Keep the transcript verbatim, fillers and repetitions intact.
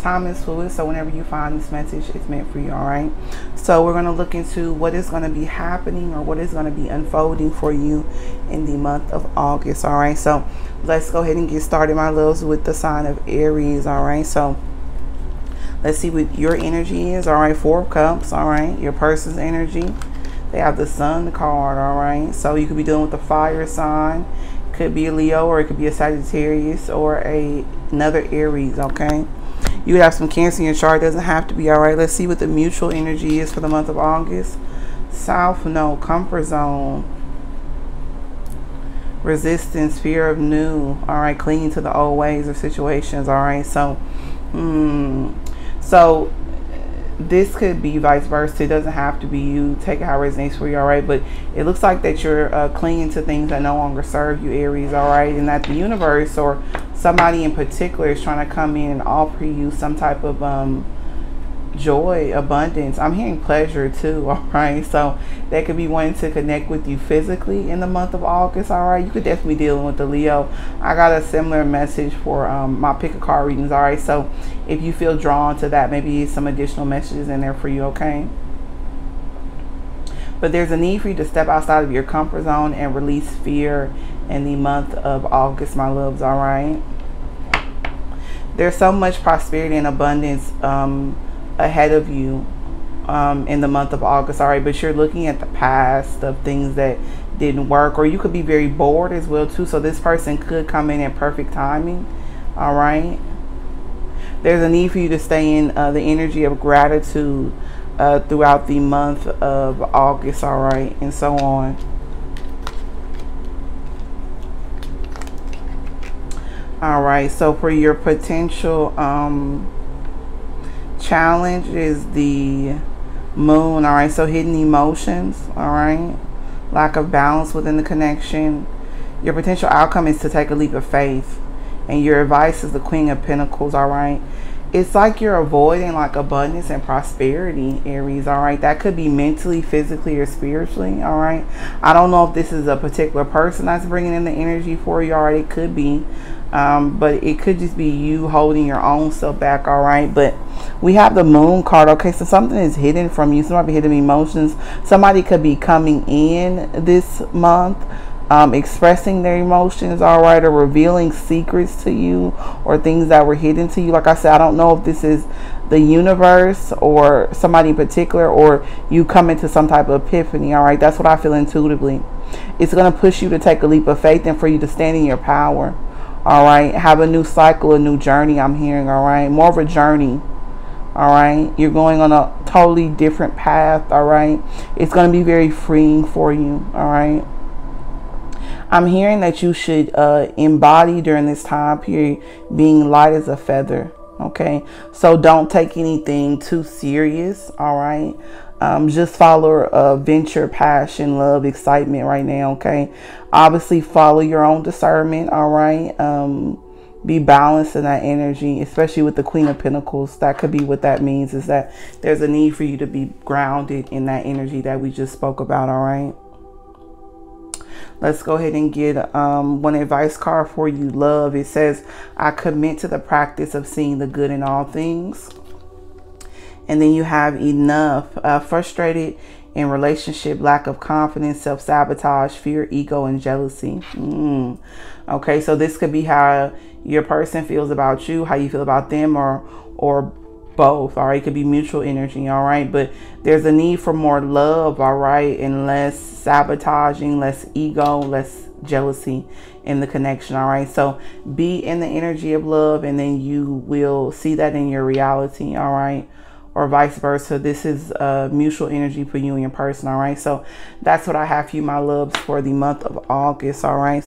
time is fluid, so whenever you find this message, it's meant for you. All right, so we're going to look into what is going to be happening or what is going to be unfolding for you in the month of August. All right, so let's go ahead and get started, my loves, with the sign of Aries. All right, so let's see what your energy is. All right, Four of Cups. All right, your person's energy. They have the Sun card. All right, so you could be dealing with a fire sign. Could be a Leo, or it could be a Sagittarius, or a another Aries. Okay, you have some Cancer in your chart. Doesn't have to be. All right, let's see what the mutual energy is for the month of August. South node, comfort zone, resistance, fear of new. All right, clinging to the old ways or situations. All right, so hmm so this could be vice versa. It doesn't have to be you. Take it how it resonates for you. All right, but it looks like that you're uh, clinging to things that no longer serve you, Aries. All right, and that the universe or somebody in particular is trying to come in and offer you some type of um joy, abundance. I'm hearing pleasure too. All right, so they could be wanting to connect with you physically in the month of August. All right, you could definitely be dealing with the Leo. I got a similar message for um, my pick a card readings. All right, so if you feel drawn to that, maybe some additional messages in there for you. Okay, but there's a need for you to step outside of your comfort zone and release fear in the month of August, my loves. All right, there's so much prosperity and abundance um ahead of you um in the month of August. All right, but you're looking at the past of things that didn't work, or you could be very bored as well too, so this person could come in at perfect timing. All right, there's a need for you to stay in uh, the energy of gratitude uh, throughout the month of August. All right, and so on. All right, so for your potential um challenge is the Moon. All right, so hidden emotions. All right, lack of balance within the connection. Your potential outcome is to take a leap of faith, and your advice is the Queen of Pentacles. All right, it's like you're avoiding like abundance and prosperity, Aries. All right, that could be mentally, physically, or spiritually. All right, I don't know if this is a particular person that's bringing in the energy for you. All right, it could be Um, but it could just be you holding your own self back. All right, but we have the Moon card. Okay, so something is hidden from you. Somebody hidden emotions. Somebody could be coming in this month um, expressing their emotions, all right, or revealing secrets to you or things that were hidden to you. Like I said, I don't know if this is the universe or somebody in particular, or you come into some type of epiphany. All right, that's what I feel intuitively. It's going to push you to take a leap of faith and for you to stand in your power. All right, have a new cycle, a new journey, I'm hearing. All right, more of a journey. All right, you're going on a totally different path. All right, it's going to be very freeing for you. All right, I'm hearing that you should uh, embody during this time period being light as a feather. Okay, so don't take anything too serious. All right, um, just follow uh, venture, passion, love, excitement right now. Okay, obviously follow your own discernment. All right, um, be balanced in that energy, especially with the Queen of Pentacles. That could be what that means, is that there's a need for you to be grounded in that energy that we just spoke about. All right, let's go ahead and get um, one advice card for you, love. It says, I commit to the practice of seeing the good in all things. And then you have enough, uh, frustrated in relationship, lack of confidence, self-sabotage, fear, ego, and jealousy. Mm. Okay, so this could be how your person feels about you, how you feel about them, or or both. All right, it could be mutual energy. All right, but there's a need for more love. All right, and less sabotaging, less ego, less jealousy in the connection. All right, so be in the energy of love, and then you will see that in your reality. All right, or vice versa. This is a mutual energy for you and your person. All right, so that's what I have for you, my loves, for the month of August. All right.